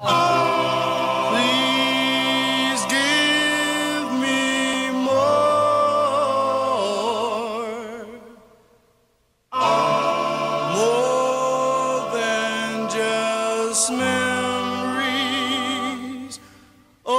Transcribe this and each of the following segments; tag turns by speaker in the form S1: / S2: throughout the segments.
S1: Please give me more than just memories. Oh,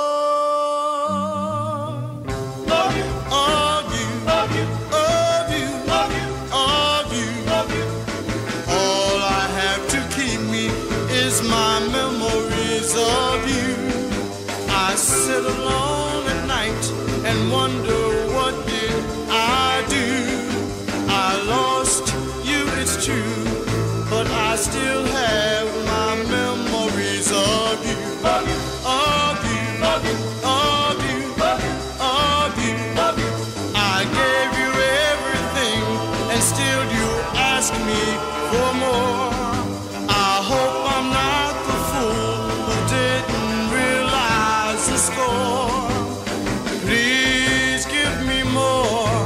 S1: love you, of you, of you, of you, of you, of you, of you. All I have to keep me is my memories of you. I sit alone at night and wonder, what did I do? I lost you, it's true, but I still have my memories of you. Of you, of you, of you, of you, of you, of you. I gave you everything and still you ask me for more. I hope I'm not the fool who didn't realize the score. Please give me more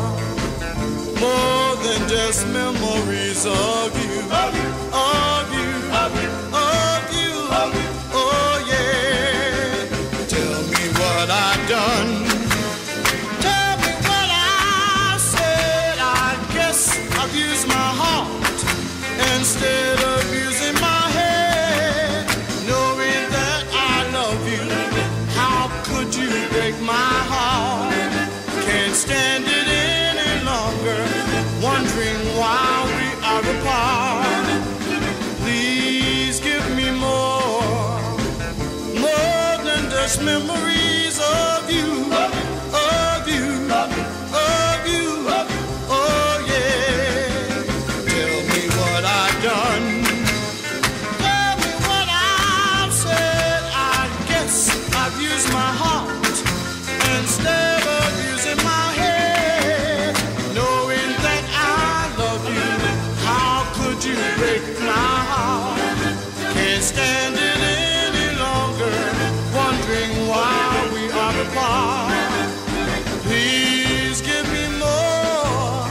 S1: than just memories of you. Of you, of you, of you, of you, of you. Oh yeah. Tell me what I've done. Tell me what I said. I guess I've used my heart instead of using my head. Knowing that I love you, how could you break my heart? Can't stand it any longer, wondering why we are apart. Please give me more than just memories of you, of you, of you, oh yeah. Tell me what I've done. Tell me what I've said. I guess I've used my heart instead of using my head. Knowing that I love you, how could you break my heart? Can't stand it any longer, wondering why we are apart. Please give me more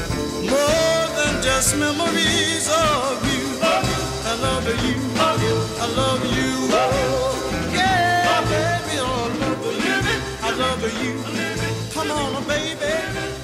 S1: than just memories of you. I love you, I love you, oh yeah, baby, oh, I love you, I love you. Come on, baby.